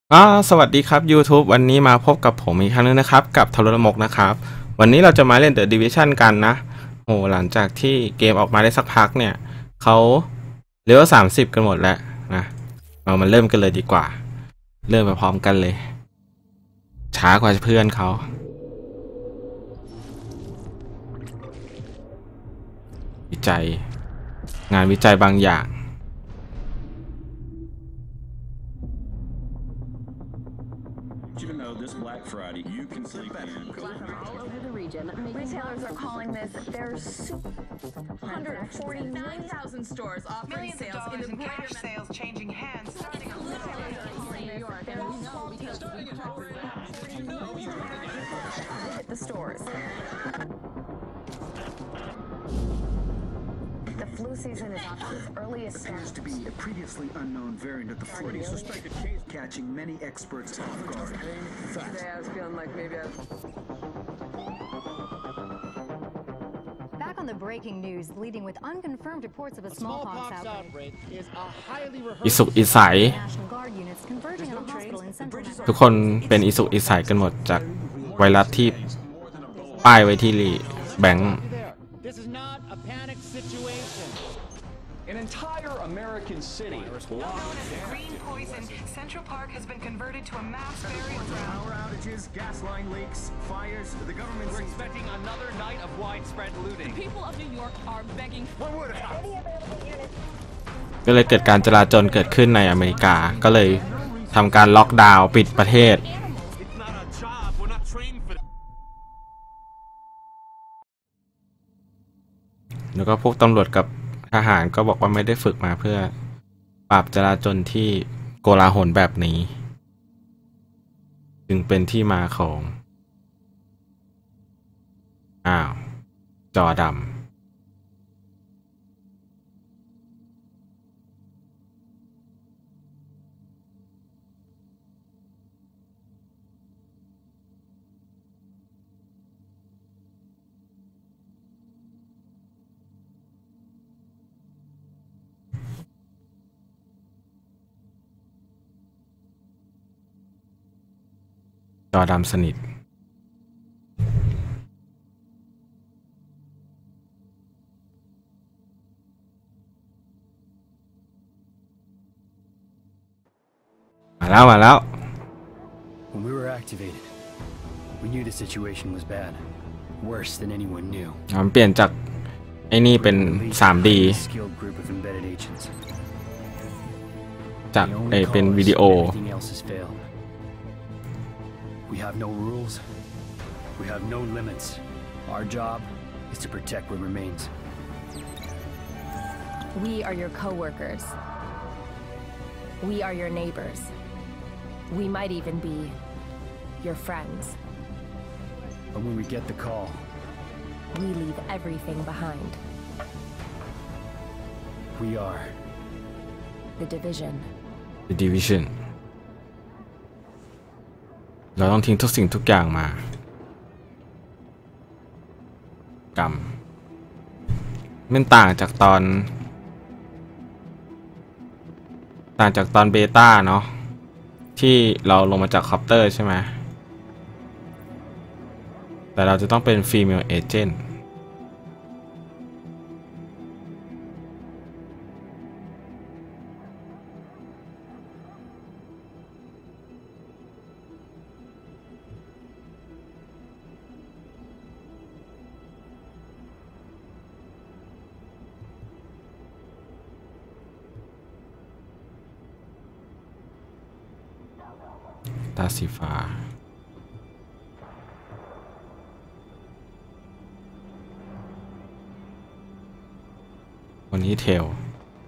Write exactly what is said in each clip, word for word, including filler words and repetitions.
อ่าสวัสดีครับ YouTube วันนี้มาพบกับผมอีกครั้งนึงนะครับกับทรมกนะครับวันนี้เราจะมาเล่น The Division กันนะโอ้หลังจากที่เกมออกมาได้สักพักเนี่ยเขาเลเวลสามสิบกันหมดแล้วนะเรามาเริ่มกันเลยดีกว่าเริ่มไปพร้อมกันเลยช้ากว่าเพื่อนเขาวิจัยงานวิจัยบางอย่าง Even though this Black Friday, you can sleep in. All over the region, retailers are calling this their one hundred forty-nine thousand stores offering Millions sales of in dollars the in cash sales changing hands. New York, and we know because we hit the stores. The flu season is off to its earliest Appears to be a previously unknown variant of the flu, suspected case catching many experts off guard. Today I was feeling like maybe I Back on the breaking news, leading with unconfirmed reports of a smallpox Smallpox outbreak. outbreak is a highly อิ rehearsed. สุกอิสัย National Guard units converging on a hospital in central ทุกคนเป็นอิสุกอิสัยกันหมดจากไวรัสที่ป้ายไว้ที่แบงค์ There. This is not a panic situation. An entire American city locked Known as the green poison, Central Park has been converted to a mass burial ground. Power outages, gas line leaks, fires. The government We're expecting another night of widespread looting. people of New York are begging What would happen? ก็เลยเกิดการจลาจลเกิดขึ้นในอเมริกาก็เลยทำการล็อกดาวน์ปิดประเทศ It's not our job. We're not trained for this. แล้วก็พวกตำรวจกับทหารก็บอกว่าไม่ได้ฝึกมาเพื่อปราบจลาจลที่โกลาหลแบบนี้ จึงเป็นที่มาของอ้าวจอดำจอดำสนิทมาแล้วมาแล้ว When we were activated, we knew the situation was bad, worse than anyone knew. มันเปลี่ยนจากไอ้นี่เป็น ทรี ดี skilled group of embedded agents. จาก They ไอ้ only เป็น call us วิดีโอ when everything else has failed. We have no rules. We have no limits. Our job is to protect what remains. We are your coworkers. We are your neighbors. We might even be your friends. But when we get the call, We leave everything behind. we are. The division. The Division เราต้องทิ้งทุกสิ่งทุกอย่างมากรรมมันต่างจากตอน ต่างจากตอนเบต้าเนาะที่เราลงมาจากคอปเตอร์ใช่ไหมแต่เราจะต้องเป็น Female Agent ตาสีฟ้าวันนี้เทล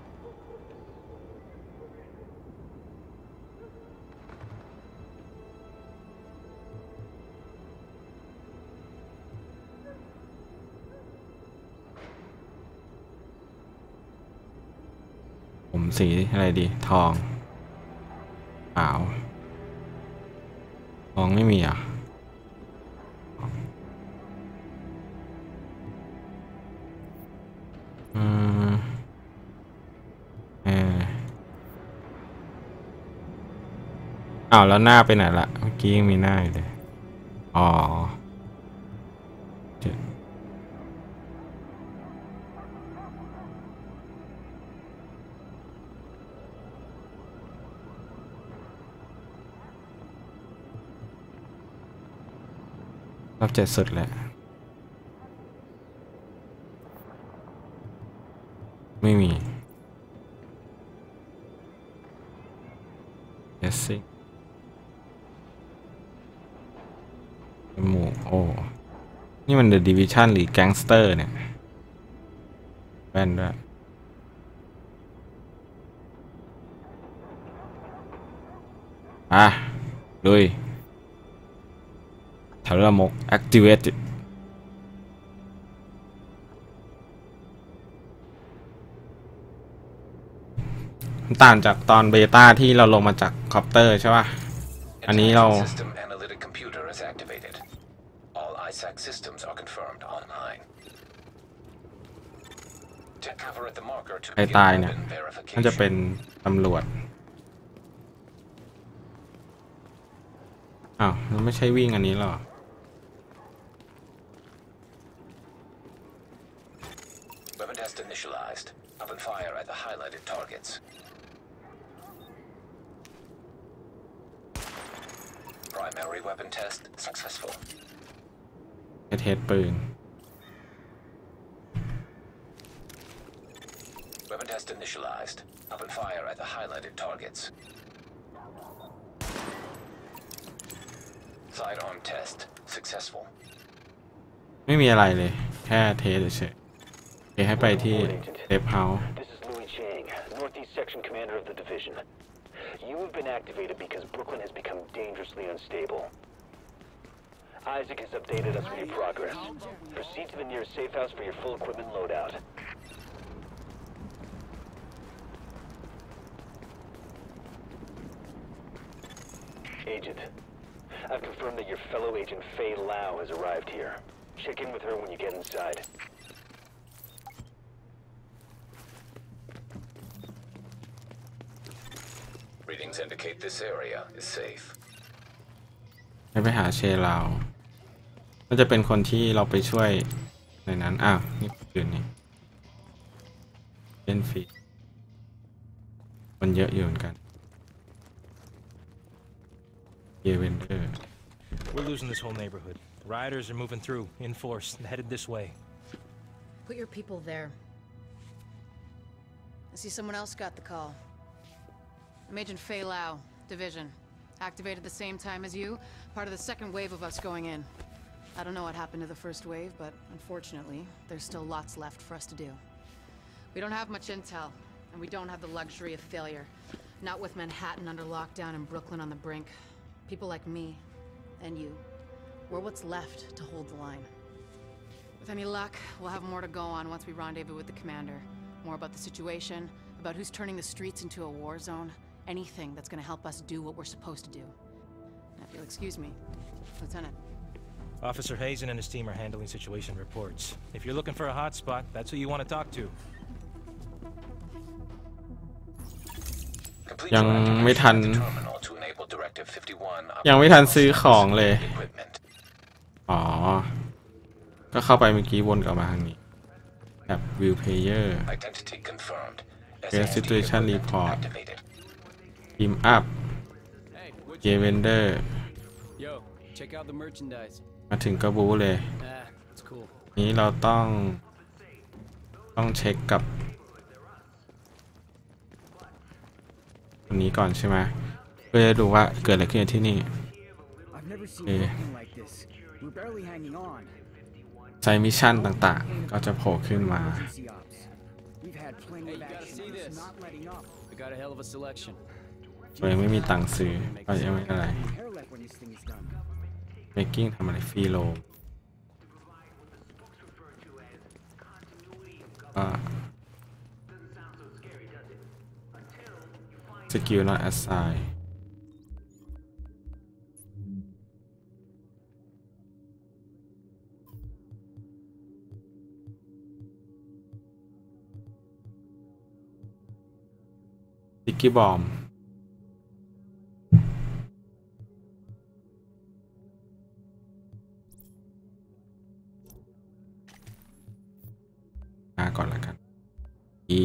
ผมสีอะไรดีทองขาวทองไม่มีอ่ะอืมเอออ้าวแล้วหน้าไปไหนละเมื่อกี้ยังมีหน้าอยู่เลยอ๋อรอบเจ็ดสุดแหละไม่มี yes สิหมู่โอ้นี่มัน The Division หรือ Gangster เนี่ยแว่นด้วยอ่ะลุยแถวระมก activate ต่างจากตอนเบต้าที่เราลงมาจากคอปเตอร์ใช่ป่ะอันนี้เราใครตายเนี่ยน่าจะเป็นตำรวจอ้าวมันไม่ใช่วิ่งอันนี้หรอ Primary weapon test successful. เทสปืน Weapon test initialized. Open fire at the highlighted targets. Sidearm test successful. ไม่มีอะไรเลยแค่เทสเฉยๆให้ไปที่เซฟเฮาส์ This is Louis Chang, Northeast Section Commander of the Division. You have been activated because Brooklyn has become dangerously unstable. Isaac has updated us with your progress. Proceed to the nearest safe house for your full equipment loadout. Agent, I've confirmed that your fellow agent Faye Lau has arrived here. Check in with her when you get inside. Readings indicate this area is safe. ให้ไปหาเชลาวก็จะเป็นคนที่เราไปช่วยในนั้นอ้าวนี่คืนนี้เล่นฟรีมันเยอะอยู่เหมือนกันเยเวนเดอร์ We're losing this whole neighborhood. Rioters are moving through in force and headed this way. Put your people there. I see someone else got the call. I'm Agent Faye Lau, Division. Activated the same time as you, part of the second wave of us going in. I don't know what happened to the first wave, but unfortunately, there's still lots left for us to do. We don't have much intel, and we don't have the luxury of failure. Not with Manhattan under lockdown and Brooklyn on the brink. People like me, and you, we're what's left to hold the line. With any luck, we'll have more to go on once we rendezvous with the commander. More about the situation, about who's turning the streets into a war zone. Anything that's going to help us do what we're supposed to do. Now, if you'll excuse me, Lieutenant. Officer Hazen and his team are handling situation reports. If you're looking for a hotspot, that's who you want to talk to. ยังไม่ทันยังไม่ทันซื้อของเลยอ๋อก็เข้าไปเมื่อกี้วนกลับมาทางนี้แบบ View Player Case Situation Report Team Up Game Vendor มาถึงกระบูเลยนี้เราต้องต้องเช็คกับคนนี้ก่อนใช่ไหมเพื่อจะดูว่าเกิดอะไรขึ้นที่นี่เอไซมิชชั่นต่างๆก็จะโผล่ขึ้นมาเรายังไม่มีตังค์ซื้อก็ยังไม่อะไรเบกกิ้งทำอะไรฟรีโลก็สกิล not assign สกิลบอมก่อนละกัน E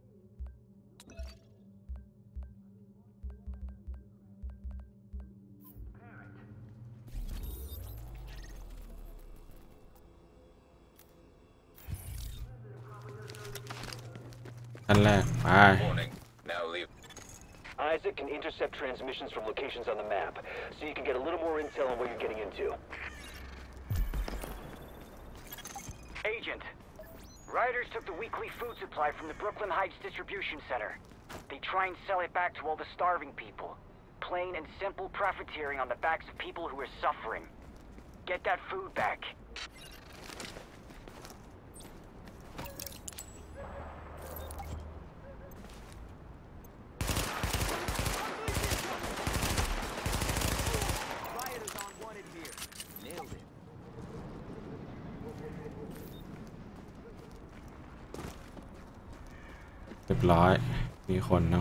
อันแรกไป Isaac can intercept transmissions from locations on the map, so you can get a little more intel on what you're getting into. Agent, rioters took the weekly food supply from the Brooklyn Heights distribution center. They try and sell it back to all the starving people. Plain and simple profiteering on the backs of people who are suffering. Get that food back. เรียบร้อยมีคนเนาะ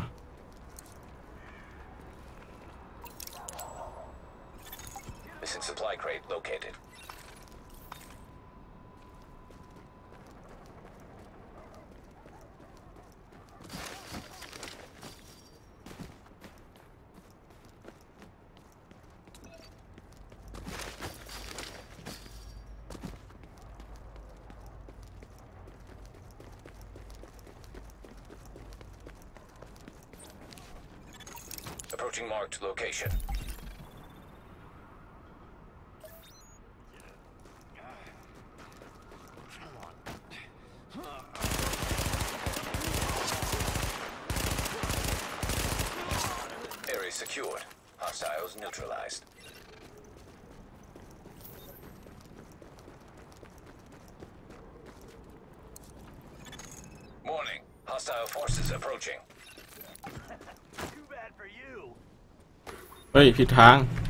Missing supply crate located. Approaching marked location. Area secured. Hostiles neutralized. Warning. Hostile forces approaching. เฮ้ยผิดทาง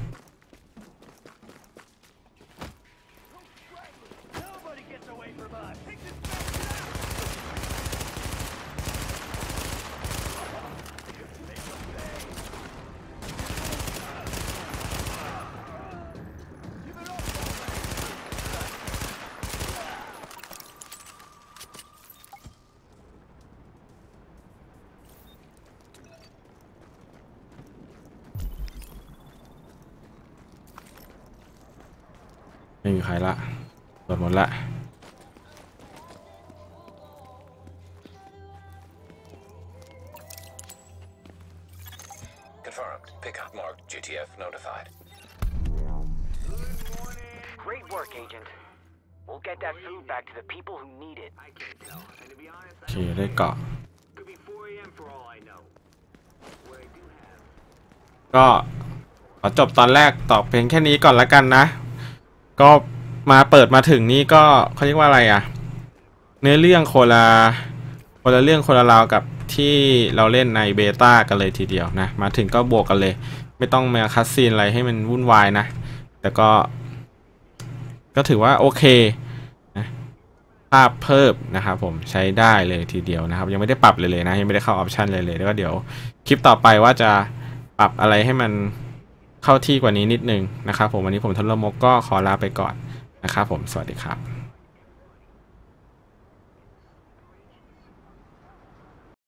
ไม่มีใครละหมดหมดละ Confirmed. Pickup marked. G T F notified. Great work, Agent. We'll get that food back to the people who need it. โอเคได้เกาะก็ขอจบตอนแรกตอบเพียงแค่นี้ก่อนละกันนะก็มาเปิดมาถึงนี้ก็เขาเรียกว่าอะไรอะเนื้อเรื่องคนละคนละเรื่องคนละราวกับที่เราเล่นในเบต้ากันเลยทีเดียวนะมาถึงก็บวกกันเลยไม่ต้องมาคัสซีนอะไรให้มันวุ่นวายนะแต่ก็ก็ถือว่าโอเคนะภาพเพิ่มนะครับผมใช้ได้เลยทีเดียวนะครับยังไม่ได้ปรับเลยเลยนะยังไม่ได้เข้าออปชันเลยเลยแล้วก็เดี๋ยวคลิปต่อไปว่าจะปรับอะไรให้มันเข้าที่กว่านี้นิดนึงนะครับผมวันนี้ผมทลมกก็ขอลาไปก่อนนะครับผมสวัสดีครับ